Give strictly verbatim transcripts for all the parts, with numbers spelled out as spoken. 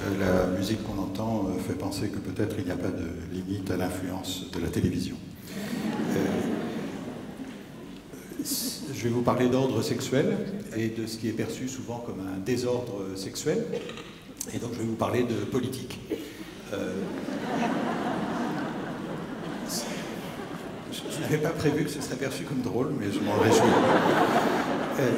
la musique qu'on entend fait penser que peut-être il n'y a pas de limite à l'influence de la télévision. Euh, je vais vous parler d'ordre sexuel et de ce qui est perçu souvent comme un désordre sexuel. Et donc je vais vous parler de politique. Euh, je n'avais pas prévu que ce serait perçu comme drôle, mais je m'en réjouis. Euh,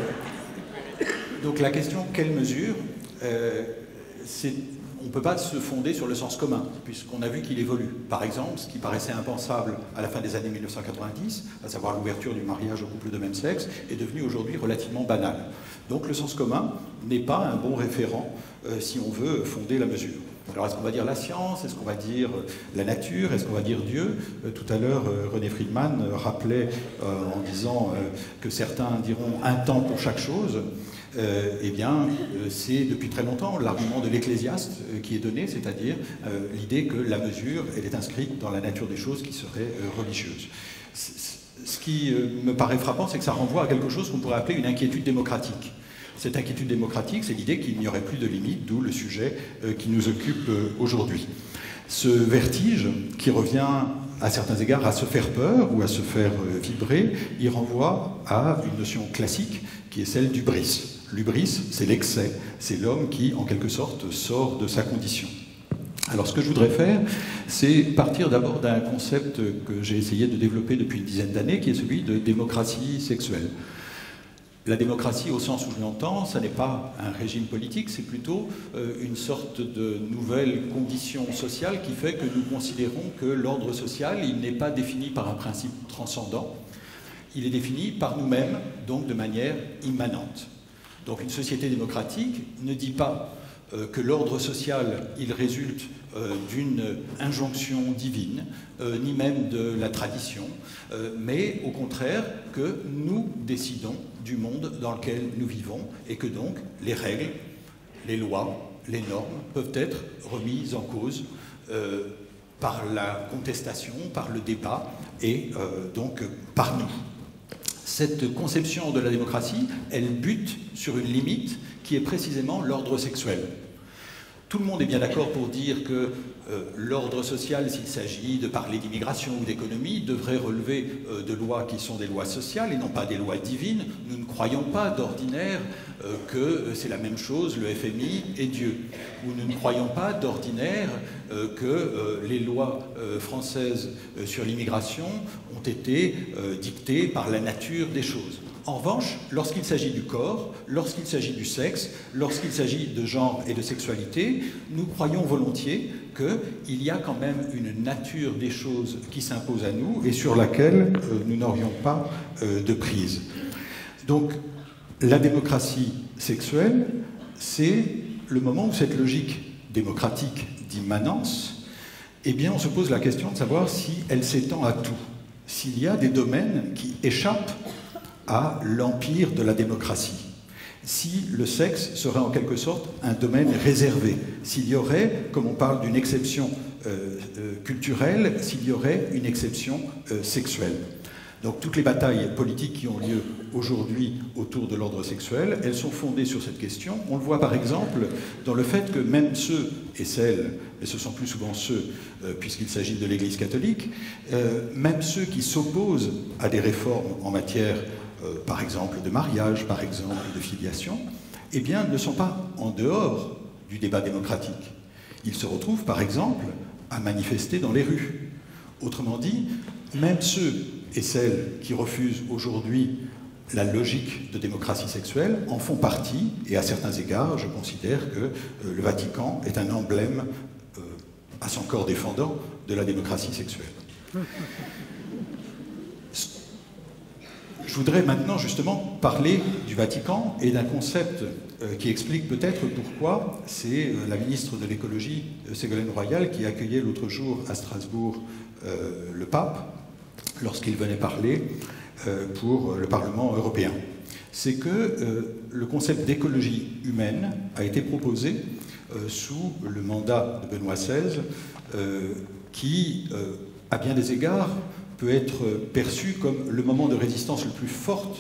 donc la question, quelle mesure euh, c'est, on ne peut pas se fonder sur le sens commun, puisqu'on a vu qu'il évolue. Par exemple, ce qui paraissait impensable à la fin des années mille neuf cent quatre-vingt-dix, à savoir l'ouverture du mariage aux couples de même sexe, est devenu aujourd'hui relativement banal. Donc le sens commun n'est pas un bon référent euh, si on veut fonder la mesure. Alors est-ce qu'on va dire la science? Est-ce qu'on va dire la nature? Est-ce qu'on va dire Dieu? euh, Tout à l'heure, euh, René Friedman euh, rappelait euh, en disant euh, que certains diront un temps pour chaque chose. Euh, eh bien, euh, c'est depuis très longtemps l'argument de l'Ecclésiaste euh, qui est donné, c'est-à-dire euh, l'idée que la mesure, elle est inscrite dans la nature des choses qui serait euh, religieuse. Ce qui euh, me paraît frappant, c'est que ça renvoie à quelque chose qu'on pourrait appeler une inquiétude démocratique. Cette inquiétude démocratique, c'est l'idée qu'il n'y aurait plus de limites, d'où le sujet euh, qui nous occupe euh, aujourd'hui. Ce vertige, qui revient à certains égards à se faire peur ou à se faire euh, vibrer, il renvoie à une notion classique qui est celle d'hubris. L'hubris, c'est l'excès, c'est l'homme qui, en quelque sorte, sort de sa condition. Alors ce que je voudrais faire, c'est partir d'abord d'un concept que j'ai essayé de développer depuis une dizaine d'années, qui est celui de démocratie sexuelle. La démocratie, au sens où je l'entends, ça n'est pas un régime politique, c'est plutôt euh, une sorte de nouvelle condition sociale qui fait que nous considérons que l'ordre social, il n'est pas défini par un principe transcendant, il est défini par nous-mêmes, donc de manière immanente. Donc une société démocratique ne dit pas euh, que l'ordre social, il résulte euh, d'une injonction divine, euh, ni même de la tradition, euh, mais au contraire que nous décidons du monde dans lequel nous vivons et que donc les règles, les lois, les normes peuvent être remises en cause euh, par la contestation, par le débat et euh, donc par nous. Cette conception de la démocratie, elle bute sur une limite qui est précisément l'ordre sexuel. Tout le monde est bien d'accord pour dire que euh, l'ordre social, s'il s'agit de parler d'immigration ou d'économie, devrait relever euh, de lois qui sont des lois sociales et non pas des lois divines. Nous ne croyons pas d'ordinaire euh, que c'est la même chose, le F M I et Dieu. Ou nous ne croyons pas d'ordinaire euh, que euh, les lois euh, françaises euh, sur l'immigration ont été euh, dictées par la nature des choses. En revanche, lorsqu'il s'agit du corps, lorsqu'il s'agit du sexe, lorsqu'il s'agit de genre et de sexualité, nous croyons volontiers qu'il y a quand même une nature des choses qui s'impose à nous et sur laquelle euh, nous n'aurions pas euh, de prise. Donc, la démocratie sexuelle, c'est le moment où cette logique démocratique d'immanence, eh bien, on se pose la question de savoir si elle s'étend à tout, s'il y a des domaines qui échappent à l'empire de la démocratie. Si le sexe serait en quelque sorte un domaine réservé, s'il y aurait, comme on parle d'une exception euh, euh, culturelle, s'il y aurait une exception euh, sexuelle. Donc toutes les batailles politiques qui ont lieu aujourd'hui autour de l'ordre sexuel, elles sont fondées sur cette question. On le voit par exemple dans le fait que même ceux et celles, et ce sont plus souvent ceux, euh, puisqu'il s'agit de l'Église catholique, euh, même ceux qui s'opposent à des réformes en matière Euh, par exemple de mariage, par exemple de filiation, eh bien, ne sont pas en dehors du débat démocratique. Ils se retrouvent, par exemple, à manifester dans les rues. Autrement dit, même ceux et celles qui refusent aujourd'hui la logique de démocratie sexuelle en font partie, et à certains égards, je considère que euh, le Vatican est un emblème euh, à son corps défendant de la démocratie sexuelle. Je voudrais maintenant justement parler du Vatican et d'un concept euh, qui explique peut-être pourquoi c'est euh, la ministre de l'écologie, euh, Ségolène Royal, qui accueillait l'autre jour à Strasbourg euh, le pape lorsqu'il venait parler euh, pour le Parlement européen. C'est que euh, le concept d'écologie humaine a été proposé euh, sous le mandat de Benoît seize, euh, qui, euh, à bien des égards, peut être perçu comme le moment de résistance le plus forte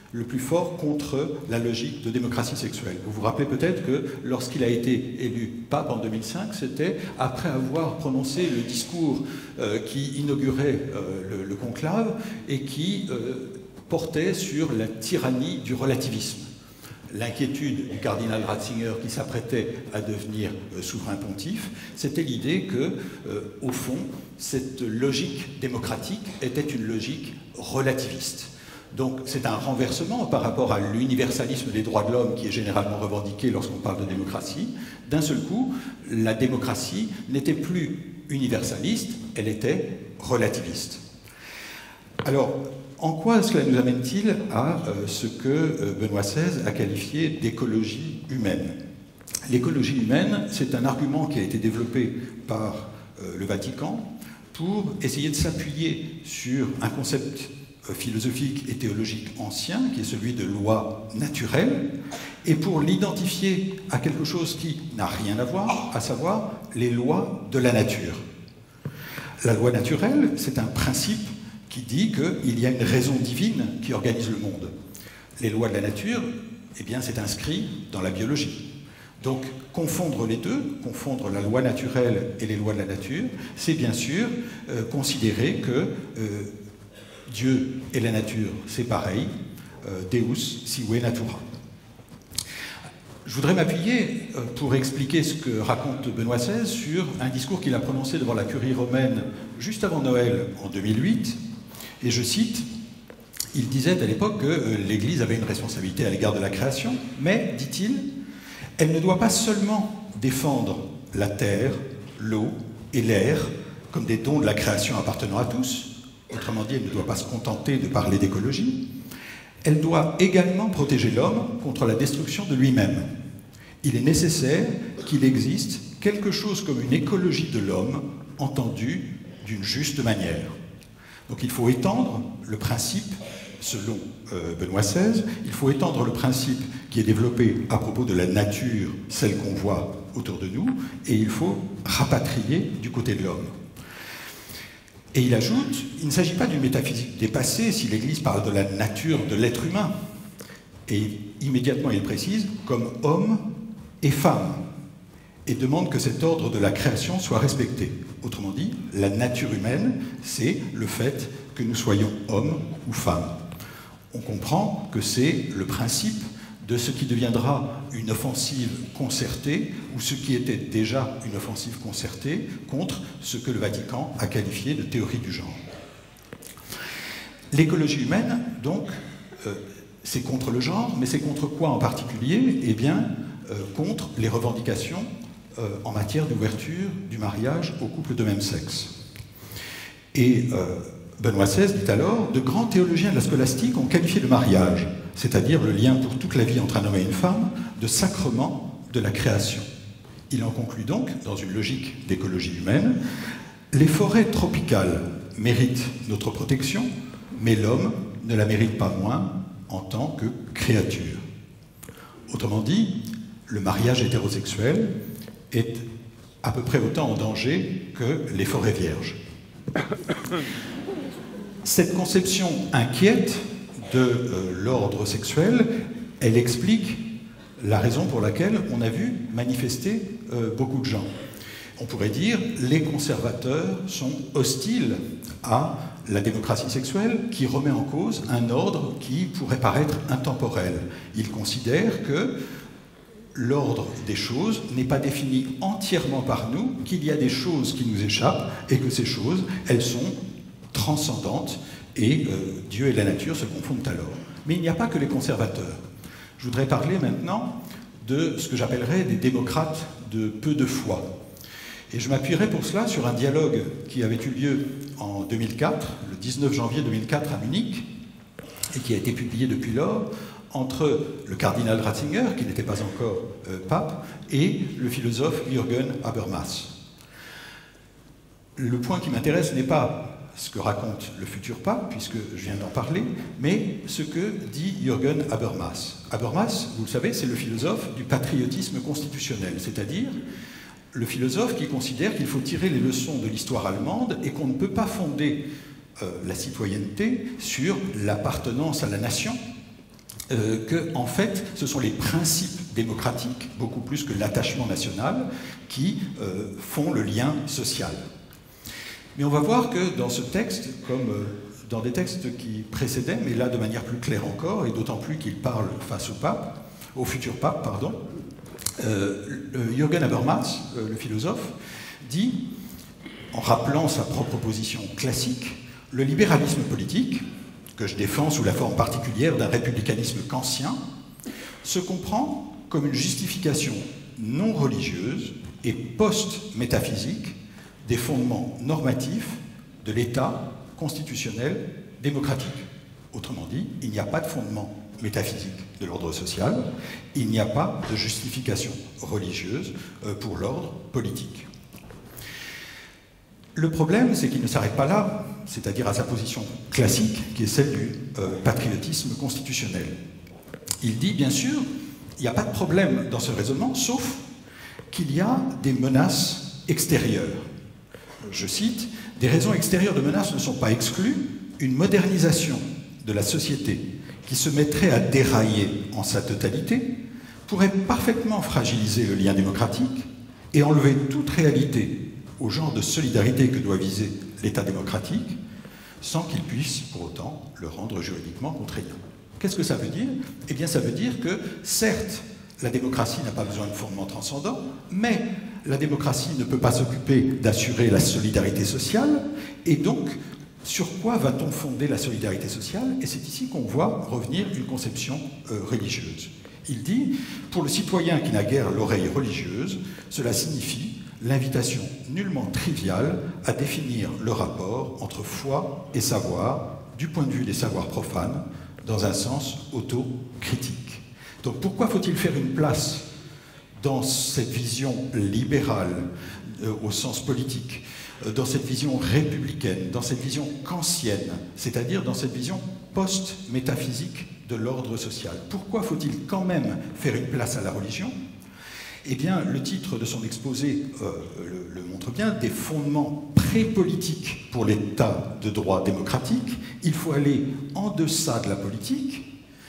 le plus fort contre la logique de démocratie sexuelle. Vous vous rappelez peut-être que lorsqu'il a été élu pape en deux mille cinq, c'était après avoir prononcé le discours euh, qui inaugurait euh, le, le conclave et qui euh, portait sur la tyrannie du relativisme. L'inquiétude du cardinal Ratzinger qui s'apprêtait à devenir euh, souverain pontife, c'était l'idée que, euh, au fond, cette logique démocratique était une logique relativiste. Donc c'est un renversement par rapport à l'universalisme des droits de l'homme qui est généralement revendiqué lorsqu'on parle de démocratie. D'un seul coup, la démocratie n'était plus universaliste, elle était relativiste. Alors, en quoi cela nous amène-t-il à euh, ce que euh, Benoît seize a qualifié d'écologie humaine? L'écologie humaine, c'est un argument qui a été développé par euh, le Vatican pour essayer de s'appuyer sur un concept philosophique et théologique ancien, qui est celui de loi naturelle, et pour l'identifier à quelque chose qui n'a rien à voir, à savoir les lois de la nature. La loi naturelle, c'est un principe qui dit qu'il y a une raison divine qui organise le monde. Les lois de la nature, eh bien, c'est inscrit dans la biologie. Donc, confondre les deux, confondre la loi naturelle et les lois de la nature, c'est bien sûr euh, considérer que euh, Dieu et la nature, c'est pareil, euh, Deus sive natura. Je voudrais m'appuyer, euh, pour expliquer ce que raconte Benoît seize, sur un discours qu'il a prononcé devant la curie romaine juste avant Noël en deux mille huit, et je cite, il disait à l'époque que euh, l'Église avait une responsabilité à l'égard de la création, mais, dit-il, elle ne doit pas seulement défendre la terre, l'eau et l'air comme des dons de la création appartenant à tous. Autrement dit, elle ne doit pas se contenter de parler d'écologie. Elle doit également protéger l'homme contre la destruction de lui-même. Il est nécessaire qu'il existe quelque chose comme une écologie de l'homme entendue d'une juste manière. Donc il faut étendre le principe, selon euh, Benoît seize, il faut étendre le principe qui est développé à propos de la nature, celle qu'on voit autour de nous, et il faut rapatrier du côté de l'homme. Et il ajoute, il ne s'agit pas d'une métaphysique dépassée si l'Église parle de la nature de l'être humain. Et immédiatement, il précise, comme homme et femme, et demande que cet ordre de la création soit respecté. Autrement dit, la nature humaine, c'est le fait que nous soyons hommes ou femmes. On comprend que c'est le principe de ce qui deviendra une offensive concertée, ou ce qui était déjà une offensive concertée, contre ce que le Vatican a qualifié de théorie du genre. L'écologie humaine, donc, euh, c'est contre le genre, mais c'est contre quoi en particulier? Eh bien, euh, contre les revendications euh, en matière d'ouverture du mariage aux couples de même sexe. Et euh, Benoît seize dit alors, de grands théologiens de la scolastique ont qualifié le mariage, c'est-à-dire le lien pour toute la vie entre un homme et une femme, de sacrement de la création. Il en conclut donc, dans une logique d'écologie humaine, les forêts tropicales méritent notre protection, mais l'homme ne la mérite pas moins en tant que créature. Autrement dit, le mariage hétérosexuel est à peu près autant en danger que les forêts vierges. Cette conception inquiète de euh, l'ordre sexuel, elle explique la raison pour laquelle on a vu manifester euh, beaucoup de gens. On pourrait dire les conservateurs sont hostiles à la démocratie sexuelle qui remet en cause un ordre qui pourrait paraître intemporel. Ils considèrent que l'ordre des choses n'est pas défini entièrement par nous, qu'il y a des choses qui nous échappent et que ces choses, elles sont transcendantes et euh, Dieu et la nature se confondent alors. Mais il n'y a pas que les conservateurs. Je voudrais parler maintenant de ce que j'appellerais des démocrates de peu de foi. Et je m'appuierai pour cela sur un dialogue qui avait eu lieu en deux mille quatre, le dix-neuf janvier deux mille quatre à Munich, et qui a été publié depuis lors, entre le cardinal Ratzinger, qui n'était pas encore euh, pape, et le philosophe Jürgen Habermas. Le point qui m'intéresse n'est pas ce que raconte le futur pape, puisque je viens d'en parler, mais ce que dit Jürgen Habermas. Habermas, vous le savez, c'est le philosophe du patriotisme constitutionnel, c'est-à-dire le philosophe qui considère qu'il faut tirer les leçons de l'histoire allemande et qu'on ne peut pas fonder euh, la citoyenneté sur l'appartenance à la nation, euh, que, en fait, ce sont les principes démocratiques, beaucoup plus que l'attachement national, qui euh, font le lien social. Mais on va voir que dans ce texte, comme euh, dans des textes qui précédaient, mais là de manière plus claire encore, et d'autant plus qu'il parle face au pape, au futur pape, pardon, euh, Jürgen Habermas, euh, le philosophe, dit, en rappelant sa propre position classique, le libéralisme politique, que je défends sous la forme particulière d'un républicanisme kantien, se comprend comme une justification non religieuse et post-métaphysique des fondements normatifs de l'État constitutionnel démocratique. Autrement dit, il n'y a pas de fondement métaphysique de l'ordre social, il n'y a pas de justification religieuse pour l'ordre politique. Le problème, c'est qu'il ne s'arrête pas là, c'est-à-dire à sa position classique, qui est celle du euh, patriotisme constitutionnel. Il dit, bien sûr, il n'y a pas de problème dans ce raisonnement, sauf qu'il y a des menaces extérieures. Je cite, « Des raisons extérieures de menaces ne sont pas exclues. Une modernisation de la société qui se mettrait à dérailler en sa totalité pourrait parfaitement fragiliser le lien démocratique et enlever toute réalité au genre de solidarité que doit viser l'État démocratique, sans qu'il puisse pour autant le rendre juridiquement contraignant. » Qu'est-ce que ça veut dire? Eh bien, ça veut dire que, certes, la démocratie n'a pas besoin de fondements transcendants, mais la démocratie ne peut pas s'occuper d'assurer la solidarité sociale, et donc, sur quoi va-t-on fonder la solidarité sociale? Et c'est ici qu'on voit revenir une conception euh, religieuse. Il dit, pour le citoyen qui n'a guère l'oreille religieuse, cela signifie l'invitation nullement triviale à définir le rapport entre foi et savoir, du point de vue des savoirs profanes, dans un sens autocritique. Donc pourquoi faut-il faire une place dans cette vision libérale, euh, au sens politique, euh, dans cette vision républicaine, dans cette vision kantienne, c'est-à-dire dans cette vision post-métaphysique de l'ordre social? Pourquoi faut-il quand même faire une place à la religion? Eh bien, le titre de son exposé euh, le, le montre bien, des fondements pré-politiques pour l'État de droit démocratique. Il faut aller en deçà de la politique.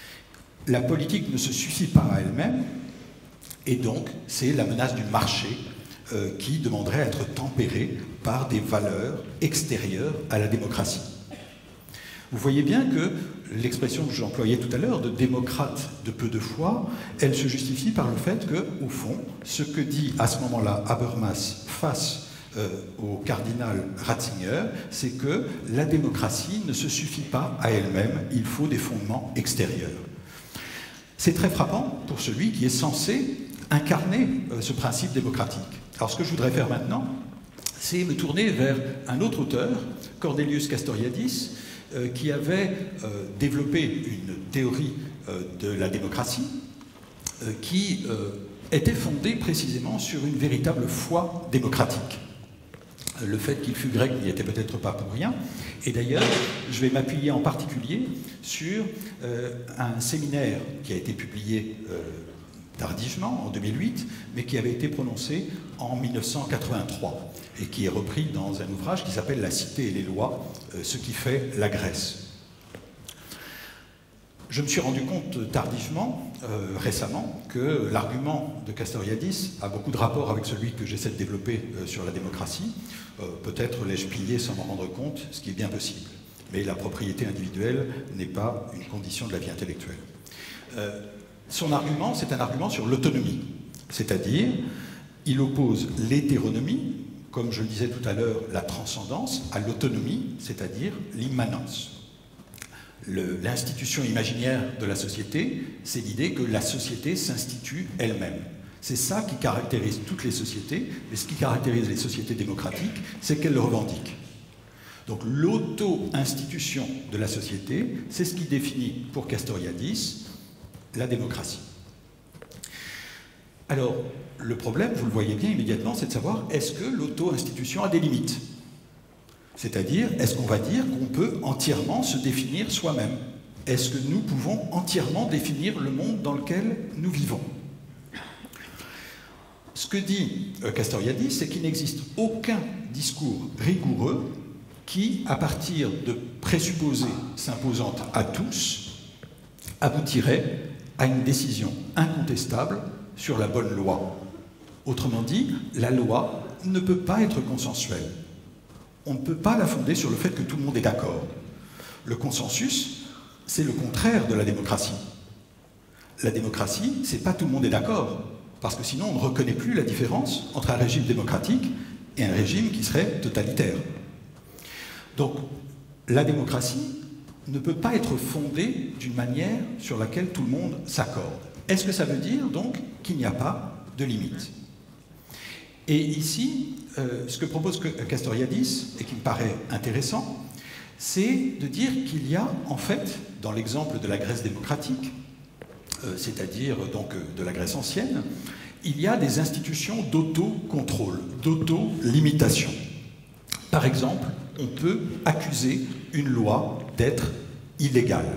La politique ne se suffit pas à elle-même, et donc c'est la menace du marché euh, qui demanderait à être tempérée par des valeurs extérieures à la démocratie. Vous voyez bien que l'expression que j'employais tout à l'heure de démocrate de peu de foi, elle se justifie par le fait que, au fond, ce que dit à ce moment-là Habermas face euh, au cardinal Ratzinger, c'est que la démocratie ne se suffit pas à elle-même, il faut des fondements extérieurs. C'est très frappant pour celui qui est censé incarner euh, ce principe démocratique. Alors ce que je voudrais faire maintenant, c'est me tourner vers un autre auteur, Cornelius Castoriadis, Euh, qui avait euh, développé une théorie euh, de la démocratie euh, qui euh, était fondée précisément sur une véritable foi démocratique. Euh, le fait qu'il fût grec n'y était peut-être pas pour rien, et d'ailleurs je vais m'appuyer en particulier sur euh, un séminaire qui a été publié euh, tardivement, en deux mille huit, mais qui avait été prononcé en mille neuf cent quatre-vingt-trois et qui est repris dans un ouvrage qui s'appelle « La cité et les lois, euh, ce qui fait la Grèce ». Je me suis rendu compte tardivement, euh, récemment, que l'argument de Castoriadis a beaucoup de rapport avec celui que j'essaie de développer euh, sur la démocratie. Euh, peut-être l'ai-je plié sans m'en rendre compte, ce qui est bien possible. Mais la propriété individuelle n'est pas une condition de la vie intellectuelle. Euh, Son argument, c'est un argument sur l'autonomie, c'est-à-dire, il oppose l'hétéronomie, comme je le disais tout à l'heure, la transcendance, à l'autonomie, c'est-à-dire l'immanence. L'institution imaginaire de la société, c'est l'idée que la société s'institue elle-même. C'est ça qui caractérise toutes les sociétés, mais ce qui caractérise les sociétés démocratiques, c'est qu'elles le revendiquent. Donc l'auto-institution de la société, c'est ce qui définit pour Castoriadis la démocratie. Alors, le problème, vous le voyez bien immédiatement, c'est de savoir est-ce que l'auto-institution a des limites? C'est-à-dire, est-ce qu'on va dire qu'on peut entièrement se définir soi-même? Est-ce que nous pouvons entièrement définir le monde dans lequel nous vivons? Ce que dit Castoriadis, c'est qu'il n'existe aucun discours rigoureux qui, à partir de présupposés s'imposant à tous, aboutirait à une décision incontestable sur la bonne loi. Autrement dit, la loi ne peut pas être consensuelle. On ne peut pas la fonder sur le fait que tout le monde est d'accord. Le consensus, c'est le contraire de la démocratie. La démocratie, c'est pas tout le monde est d'accord, parce que sinon on ne reconnaît plus la différence entre un régime démocratique et un régime qui serait totalitaire. Donc, la démocratie ne peut pas être fondée d'une manière sur laquelle tout le monde s'accorde. Est-ce que ça veut dire donc qu'il n'y a pas de limite? Et ici, euh, ce que propose Castoriadis, et qui me paraît intéressant, c'est de dire qu'il y a, en fait, dans l'exemple de la Grèce démocratique, euh, c'est-à-dire donc de la Grèce ancienne, il y a des institutions d'auto-contrôle, d'auto-limitation. Par exemple, on peut accuser une loi d'être illégale.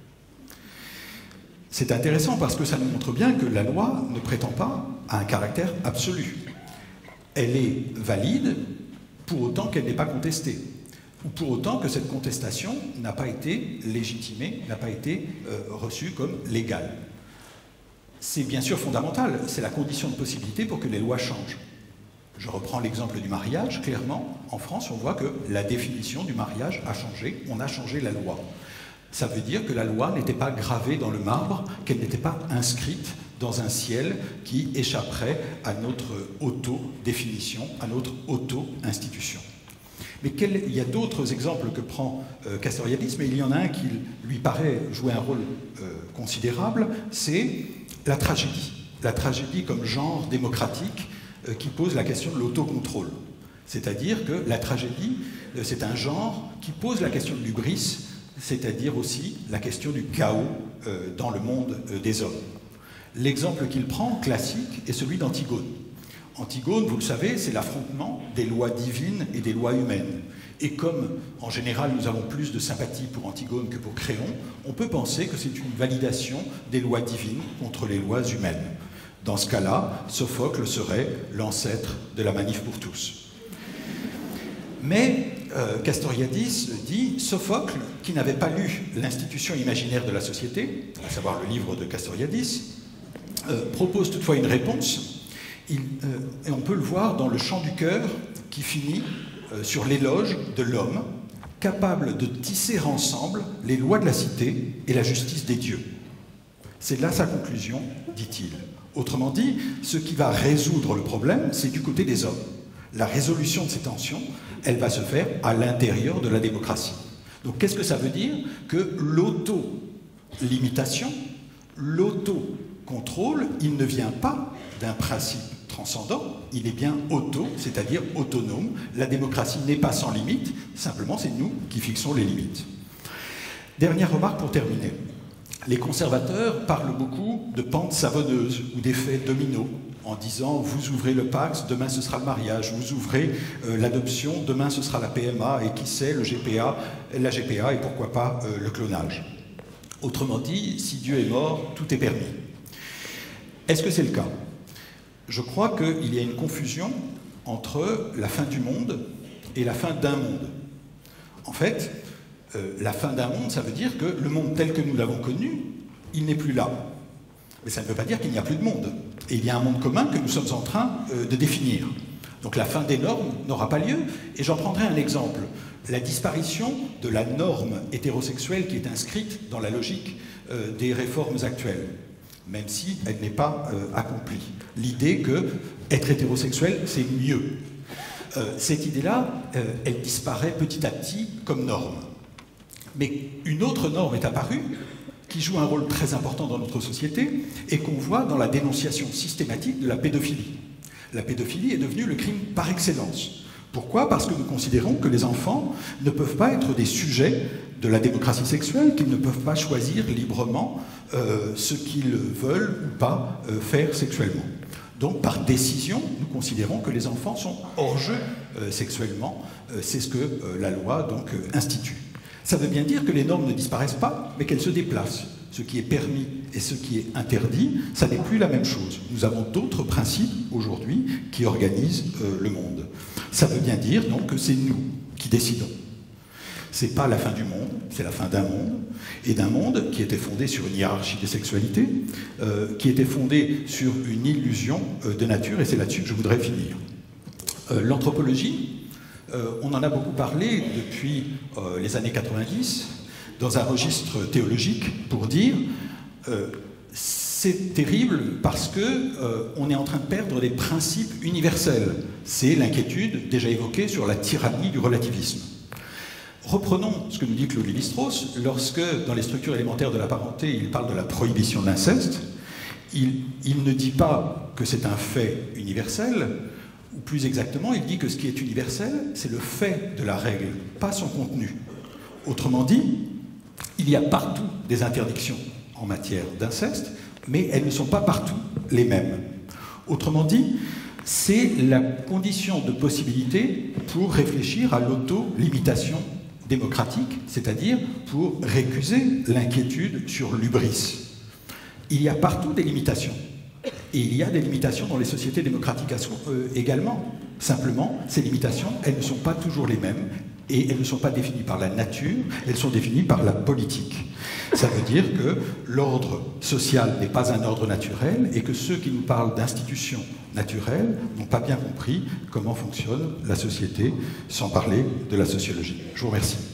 C'est intéressant parce que ça nous montre bien que la loi ne prétend pas à un caractère absolu. Elle est valide pour autant qu'elle n'est pas contestée, ou pour autant que cette contestation n'a pas été légitimée, n'a pas été euh, reçue comme légale. C'est bien sûr fondamental, c'est la condition de possibilité pour que les lois changent. Je reprends l'exemple du mariage, clairement, en France, on voit que la définition du mariage a changé, on a changé la loi. Ça veut dire que la loi n'était pas gravée dans le marbre, qu'elle n'était pas inscrite dans un ciel qui échapperait à notre auto-définition, à notre auto-institution. Mais quel, il y a d'autres exemples que prend euh, Castoriadis, mais il y en a un qui lui paraît jouer un rôle euh, considérable, c'est la tragédie. La tragédie comme genre démocratique euh, qui pose la question de l'autocontrôle. C'est-à-dire que la tragédie, euh, c'est un genre qui pose la question de l'hubris, c'est-à-dire aussi la question du chaos euh, dans le monde euh, des hommes. L'exemple qu'il prend, classique, est celui d'Antigone. Antigone, vous le savez, c'est l'affrontement des lois divines et des lois humaines. Et comme, en général, nous avons plus de sympathie pour Antigone que pour Créon, on peut penser que c'est une validation des lois divines contre les lois humaines. Dans ce cas-là, Sophocle serait l'ancêtre de la manif pour tous. Mais euh, Castoriadis dit Sophocle, qui n'avait pas lu l'institution imaginaire de la société, à savoir le livre de Castoriadis, euh, propose toutefois une réponse. Il, euh, et on peut le voir dans le chant du cœur qui finit euh, sur l'éloge de l'homme, capable de tisser ensemble les lois de la cité et la justice des dieux. C'est là sa conclusion, dit-il. Autrement dit, ce qui va résoudre le problème, c'est du côté des hommes. La résolution de ces tensions, elle va se faire à l'intérieur de la démocratie. Donc qu'est-ce que ça veut dire? Que l'auto-limitation, l'auto-contrôle, il ne vient pas d'un principe transcendant, il est bien auto, c'est-à-dire autonome. La démocratie n'est pas sans limite, simplement c'est nous qui fixons les limites. Dernière remarque pour terminer. Les conservateurs parlent beaucoup de pente savonneuse ou d'effet domino, en disant vous ouvrez le Pacs, demain ce sera le mariage, vous ouvrez euh, l'adoption, demain ce sera la P M A, et qui sait, le G P A, la G P A et pourquoi pas euh, le clonage. Autrement dit, si Dieu est mort, tout est permis. Est-ce que c'est le cas? Je crois qu'il y a une confusion entre la fin du monde et la fin d'un monde. En fait, euh, la fin d'un monde, ça veut dire que le monde tel que nous l'avons connu, il n'est plus là. Mais ça ne veut pas dire qu'il n'y a plus de monde. Et il y a un monde commun que nous sommes en train euh, de définir. Donc la fin des normes n'aura pas lieu. Et j'en prendrai un exemple. La disparition de la norme hétérosexuelle qui est inscrite dans la logique euh, des réformes actuelles, même si elle n'est pas euh, accomplie. L'idée que être hétérosexuel, c'est mieux. Euh, cette idée-là, euh, elle disparaît petit à petit comme norme. Mais une autre norme est apparue, qui joue un rôle très important dans notre société et qu'on voit dans la dénonciation systématique de la pédophilie. La pédophilie est devenue le crime par excellence. Pourquoi? Parce que nous considérons que les enfants ne peuvent pas être des sujets de la démocratie sexuelle, qu'ils ne peuvent pas choisir librement euh, ce qu'ils veulent ou pas euh, faire sexuellement. Donc, par décision, nous considérons que les enfants sont hors jeu euh, sexuellement. Euh, c'est ce que euh, la loi donc, euh, institue. Ça veut bien dire que les normes ne disparaissent pas, mais qu'elles se déplacent. Ce qui est permis et ce qui est interdit, ça n'est plus la même chose. Nous avons d'autres principes aujourd'hui qui organisent euh, le monde. Ça veut bien dire donc que c'est nous qui décidons. C'est pas la fin du monde, c'est la fin d'un monde, et d'un monde qui était fondé sur une hiérarchie des sexualités, euh, qui était fondé sur une illusion euh, de nature, et c'est là-dessus que je voudrais finir. Euh, L'anthropologie, euh, on en a beaucoup parlé depuis euh, les années quatre-vingt-dix, dans un registre théologique, pour dire euh, c'est terrible parce que euh, on est en train de perdre des principes universels. C'est l'inquiétude déjà évoquée sur la tyrannie du relativisme. Reprenons ce que nous dit Claude Lévi-Strauss, lorsque, dans les structures élémentaires de la parenté, il parle de la prohibition de l'inceste, il, il ne dit pas que c'est un fait universel, ou plus exactement, il dit que ce qui est universel, c'est le fait de la règle, pas son contenu. Autrement dit, il y a partout des interdictions en matière d'inceste, mais elles ne sont pas partout les mêmes. Autrement dit, c'est la condition de possibilité pour réfléchir à l'auto-limitation démocratique, c'est-à-dire pour récuser l'inquiétude sur l'hubris. Il y a partout des limitations. Et il y a des limitations dans les sociétés démocratiques euh, également. Simplement, ces limitations, elles ne sont pas toujours les mêmes et elles ne sont pas définies par la nature, elles sont définies par la politique. Ça veut dire que l'ordre social n'est pas un ordre naturel et que ceux qui nous parlent d'institutions naturelles n'ont pas bien compris comment fonctionne la société, sans parler de la sociologie. Je vous remercie.